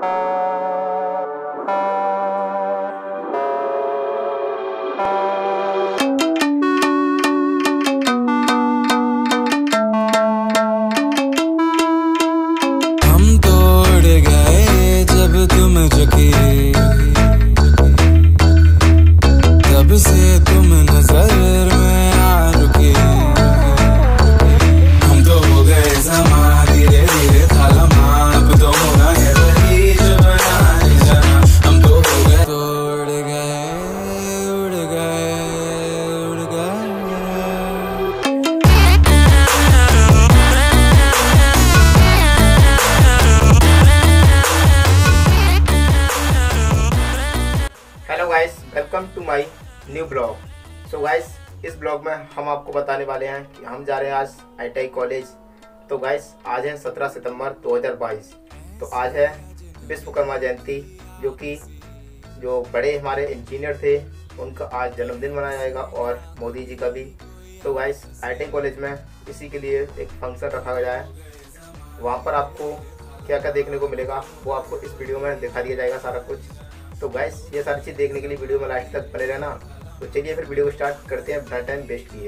तब से तुम नजर में आ रुके, हम तो हो गए ज़मां धीरे धीरे थालमा, अब तो होना है वही जो बनाए जाना। हम तो हो गए उड़ गए उड़ गए उड़ गए। Hello guys, welcome to my new blog. So guys, इस ब्लॉग में हम आपको बताने वाले हैं कि हम जा रहे हैं आज ITI कॉलेज। तो गाइस, आज है 17 सितंबर 2022। तो आज है विश्वकर्मा जयंती, जो बड़े हमारे इंजीनियर थे उनका आज जन्मदिन मनाया जाएगा और मोदी जी का भी। तो गाइस, ITI कॉलेज में इसी के लिए एक फंक्शन रखा गया है। वहाँ पर आपको क्या क्या देखने को मिलेगा वो आपको इस वीडियो में दिखा दिया जाएगा सारा कुछ। तो गाइस, ये सारी चीज़ देखने के लिए वीडियो में लास्ट तक बने रहना। तो चलिए फिर वीडियो को स्टार्ट करते हैं बिना टाइम वेस्ट किए।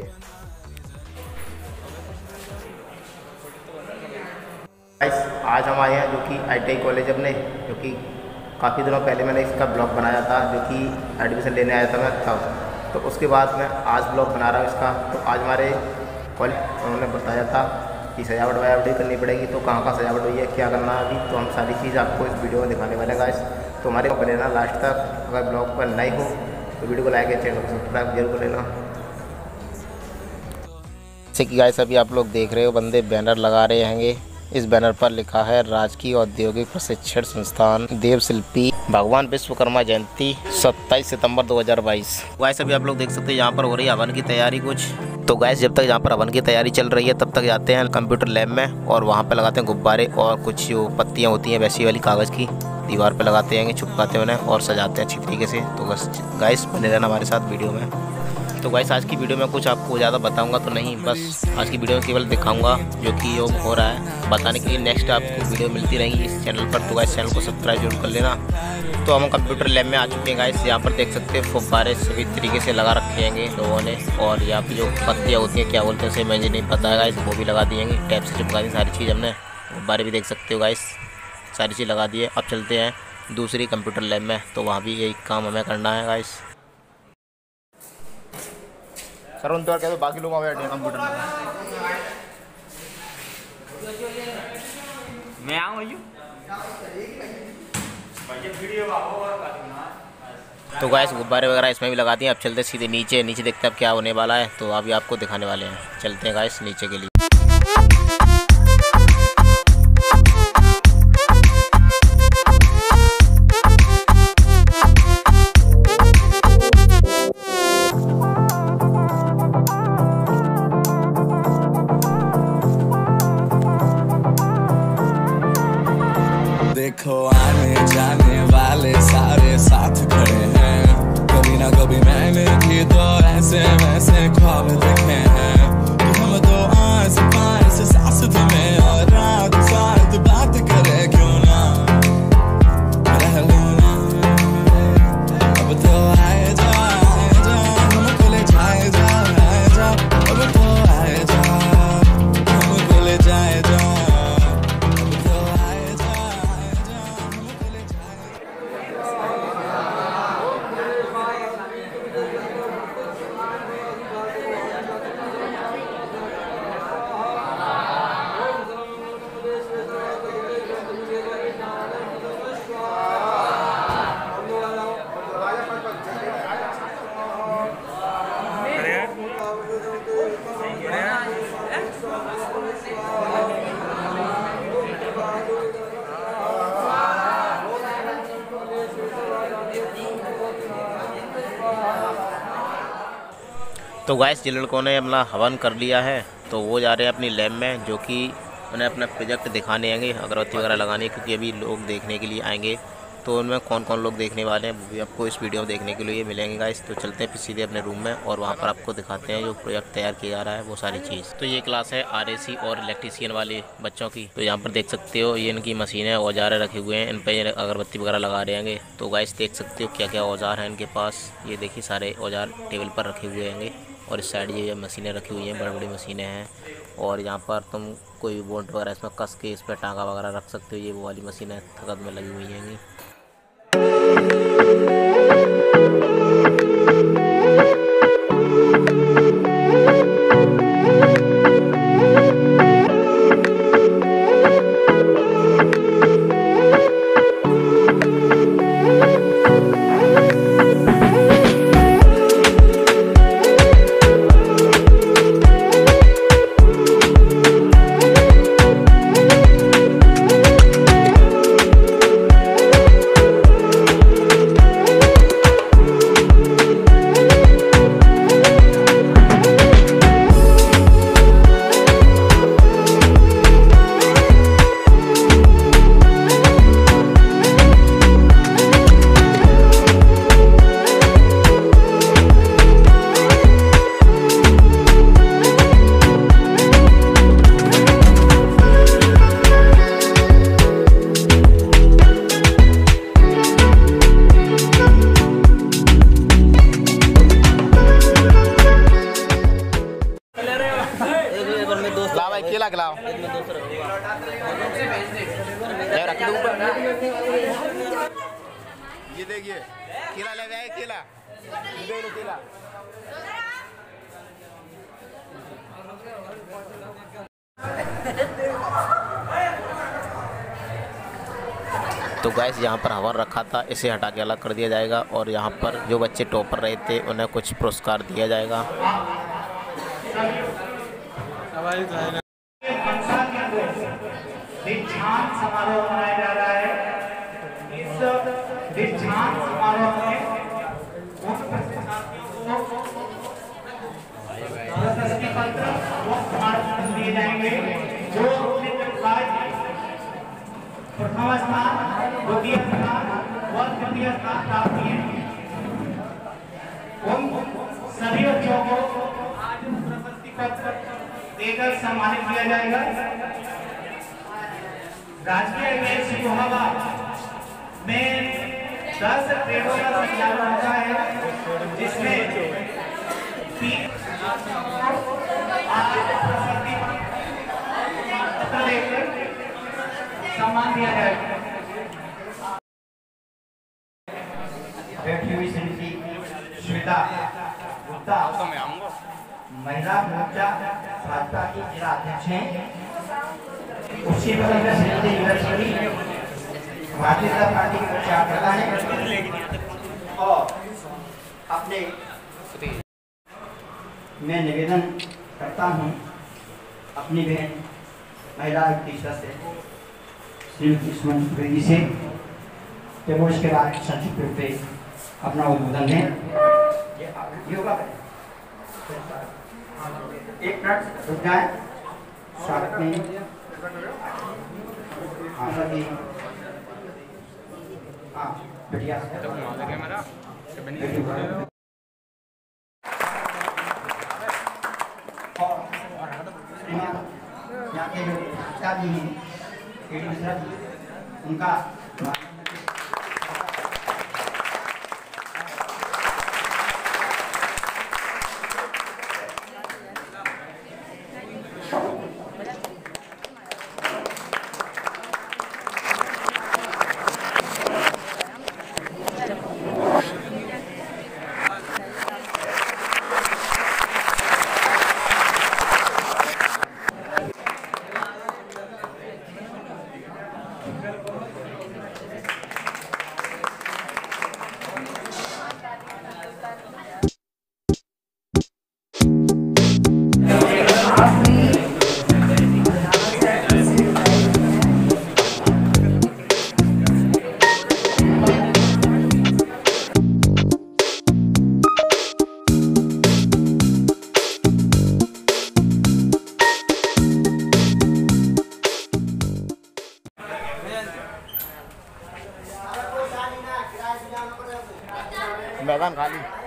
गाइस, आज हम आए हैं जो कि ITI कॉलेज अपने, जो कि काफ़ी दिनों पहले मैंने इसका ब्लॉग बनाया था, जो कि एडमिशन लेने आया था मैं तब। तो उसके बाद मैं आज ब्लॉग बना रहा हूँ इसका। तो आज हमारे कॉलेज उन्होंने बताया था कि सजावट वजावट करनी पड़ेगी। तो कहाँ कहाँ सजावट हुई है, क्या करना है अभी, तो हम सारी चीज़ आपको इस वीडियो में दिखाने वाले हैं गाइस। तो हमारे बने रहना लास्ट तक। अगर ब्लॉग पर नए हो तो वीडियो को लाइक और चैनल को सब्सक्राइब जरूर कर लेना। जैसे कि गाइस, अभी आप लोग देख रहे हो बंदे बैनर लगा रहे हैंगे। इस बैनर पर लिखा है राजकीय औद्योगिक प्रशिक्षण संस्थान देव शिल्पी भगवान विश्वकर्मा जयंती 27 सितंबर 2022। गाइस, अभी आप लोग देख सकते हैं यहाँ पर हो रही है हवन की तैयारी कुछ। तो गाइस, जब तक यहाँ पर हवन की तैयारी चल रही है तब तक जाते हैं कंप्यूटर लैब में और वहाँ पे लगाते हैं गुब्बारे और कुछ जो पत्तियाँ होती हैं वैसी वाली कागज़ की दीवार पे लगाते हैं, चिपकाते हैं उन्हें और सजाते हैं अच्छी तरीके से। तो बस गाइस, बने रहना हमारे साथ वीडियो में। तो गाइस, आज की वीडियो में कुछ आपको ज़्यादा बताऊंगा तो नहीं, बस आज की वीडियो में केवल दिखाऊंगा जो कि योग हो रहा है बताने के लिए। नेक्स्ट आपको वीडियो मिलती रहेंगी इस चैनल पर। तो गाइस, चैनल को सब्सक्राइब जरूर कर लेना। तो हम कंप्यूटर लैब में आ चुके हैं गाइस। यहाँ पर देख सकते हैं फुब्बारे सभी तरीके से लगा रखे हैं लोगों ने, और यहाँ पर जो पत्तियाँ होती हैं क्या बोलते हैं उसे मुझे नहीं पता है गाइस, वो भी लगा दी हैं, टैप से चिपका दी सारी चीज़ हमने। गुब्बारे भी देख सकते हो गाइस, सारी चीज़ लगा दी है। अब चलते हैं दूसरी कंप्यूटर लैब में, तो वहाँ भी यही काम हमें करना है गाइस। सर उन तो क्या बाकी लोग बैठे हैं कंप्यूटर में, मैं आऊँ। तो गाइस, गुब्बारे वगैरह इसमें भी लगा दिए। अब चलते सीधे नीचे देखते हैं अब क्या होने वाला है। तो अभी आपको दिखाने वाले हैं, चलते हैं गाइस नीचे के लिए। देखो आने जाने वाले सारे साथ खड़े हैं, कभी ना कभी मैंने भी तो ऐसे वैसे ख्वाब देखे हैं कि हम तो आस पास सास में और रात साथ बात करे क्यों ना रह लो ना। अब तो आए जा हमको ले जाए जा, अब तो आए जा हमको ले जाए जा। तो गाइस, जिन लड़कों ने अपना हवन कर लिया है तो वो जा रहे हैं अपनी लैब में, जो कि उन्हें अपना प्रोजेक्ट दिखाने आएंगे, अगरबत्ती वगैरह लगाने, क्योंकि अभी लोग देखने के लिए आएंगे तो उनमें कौन कौन लोग देखने वाले हैं वो भी आपको इस वीडियो में देखने के लिए मिलेंगे गाइस। तो चलते हैं फिर सीधे अपने रूम में और वहाँ पर आपको दिखाते हैं जो प्रोजेक्ट तैयार किया जा रहा है वो सारी चीज़। तो ये क्लास है RAC और इलेक्ट्रीशियन वाले बच्चों की। तो यहाँ पर देख सकते हो ये इनकी मशीनें औजार रखे हुए हैं, इन पर अगरबत्ती वगैरह लगा रहे हैं। तो गाइस देख सकते हो क्या क्या औजार हैं इनके पास। ये देखिए सारे औजार टेबल पर रखे हुए हैं और इस साइड ये मशीनें रखी हुई हैं, बड़ी बड़ी मशीनें हैं। और यहाँ पर तुम कोई बोल्ट वगैरह इसमें कस के इस पर टाँगा वगैरह रख सकते हो। ये वो वाली मशीनें थकत में लगी हुई हैं। केला खिलाओ ये देखिए केला ले जाए, केला केला। तो गाइस यहाँ पर हवन रखा था, इसे हटा के अलग कर दिया जाएगा और यहाँ पर जो बच्चे टॉपर रहे थे उन्हें कुछ पुरस्कार दिया जाएगा। दीक्षांत समारोह मनाया जा रहा है। इस दीक्षांत समारोह में उन प्रतिभागियों को प्रशस्ति पत्र दिए जाएंगे जो प्रथम स्थान, द्वितीय स्थान व तृतीय स्थान प्राप्त किए हैं। उन सभी बच्चों को आज प्रशस्ति पत्र देकर सम्मानित किया जाएगा। राजकीय एवरेज सिंहोहाबाद में 10 ट्रेडों का संचालन होता है, जिसमें 3 सम्मान दिया जाएगा। बैठी हुई श्रीमती श्वेता गुप्ता महिला मोर्चा भाजपा की जिला अध्यक्ष हैं। उसके बगल में श्रीमती यूनिवर्सिटी भारतीय जनता पार्टी की प्रचारकर्ता है। और अपने मैं निवेदन करता हूं अपनी बहन महिला टीचर से श्रीमती सुमन त्रिवेदी से कि वो इसके बाद संक्षिप्त रूप से अपना उद्बोधन दें। योगा एक मिनट रुक जाए। स्वागत में बढ़िया यहाँ के जो पिताजी हैं उनका मकान खाली।